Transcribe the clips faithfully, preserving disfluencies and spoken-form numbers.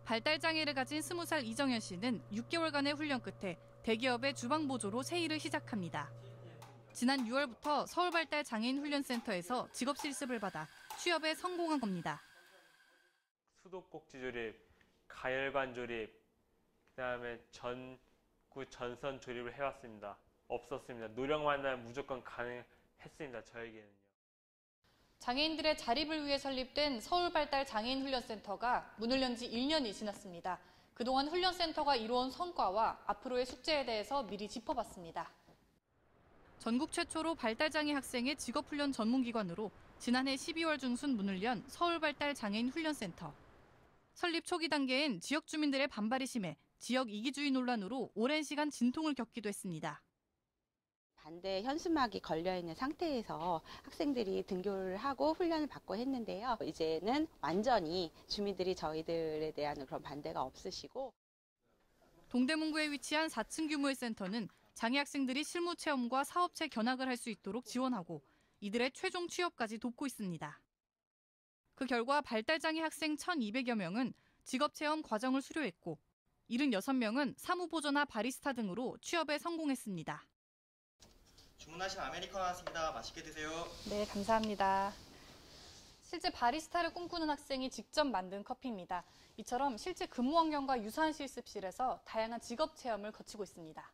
발달장애를 가진 스무 살 이정현 씨는 육 개월간의 훈련 끝에 대기업의 주방보조로 새 일을 시작합니다. 지난 유월부터 서울발달장애인훈련센터에서 직업실습을 받아 취업에 성공한 겁니다. 수도꼭지 조립, 가열관 조립, 그다음에 전구 전선 조립을 해왔습니다. 없었습니다. 노력만 하면 무조건 가능했습니다. 저에게는요. 장애인들의 자립을 위해 설립된 서울발달장애인훈련센터가 문을 연 지 일 년이 지났습니다. 그동안 훈련센터가 이루어온 성과와 앞으로의 숙제에 대해서 미리 짚어봤습니다. 전국 최초로 발달장애 학생의 직업훈련 전문기관으로 지난해 십이월 중순 문을 연 서울발달장애인훈련센터. 설립 초기 단계엔 지역 주민들의 반발이 심해 지역 이기주의 논란으로 오랜 시간 진통을 겪기도 했습니다. 반대 현수막이 걸려있는 상태에서 학생들이 등교를 하고 훈련을 받고 했는데요. 이제는 완전히 주민들이 저희들에 대한 그런 반대가 없으시고. 동대문구에 위치한 사 층 규모의 센터는 장애 학생들이 실무 체험과 사업체 견학을 할 수 있도록 지원하고 이들의 최종 취업까지 돕고 있습니다. 그 결과 발달장애 학생 천이백여 명은 직업체험 과정을 수료했고 칠십육 명은 사무보조나 바리스타 등으로 취업에 성공했습니다. 주문하신 아메리카노 나왔습니다. 맛있게 드세요. 네, 감사합니다. 실제 바리스타를 꿈꾸는 학생이 직접 만든 커피입니다. 이처럼 실제 근무 환경과 유사한 실습실에서 다양한 직업 체험을 거치고 있습니다.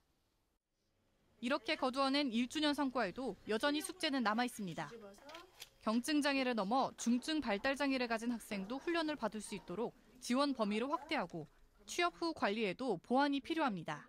이렇게 거두어낸 일 주년 성과에도 여전히 숙제는 남아 있습니다. 경증 장애를 넘어 중증 발달 장애를 가진 학생도 훈련을 받을 수 있도록 지원 범위를 확대하고 취업 후 관리에도 보완이 필요합니다.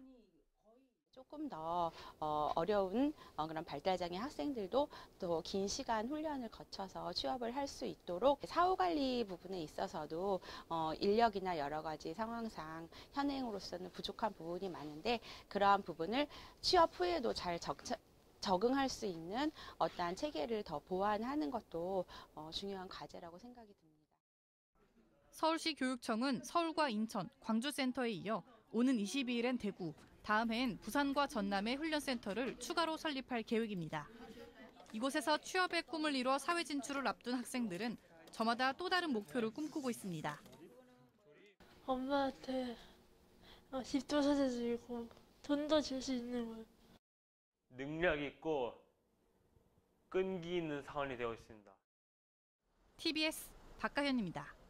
조금 더 어려운 그런 발달장애 학생들도 또 긴 시간 훈련을 거쳐서 취업을 할 수 있도록 사후관리 부분에 있어서도 인력이나 여러 가지 상황상 현행으로서는 부족한 부분이 많은데 그러한 부분을 취업 후에도 잘 적차, 적응할 수 있는 어떠한 체계를 더 보완하는 것도 중요한 과제라고 생각이 듭니다. 서울시 교육청은 서울과 인천, 광주센터에 이어 오는 이십이 일엔 대구, 다음 해엔 부산과 전남의 훈련센터를 추가로 설립할 계획입니다. 이곳에서 취업의 꿈을 이뤄 사회 진출을 앞둔 학생들은 저마다 또 다른 목표를 꿈꾸고 있습니다. 엄마한테 집도 사주고 돈도 줄 수 있는 거예요. 능력 있고 끈기 있는 사원이 되고 있습니다. 티비에스 박가현입니다.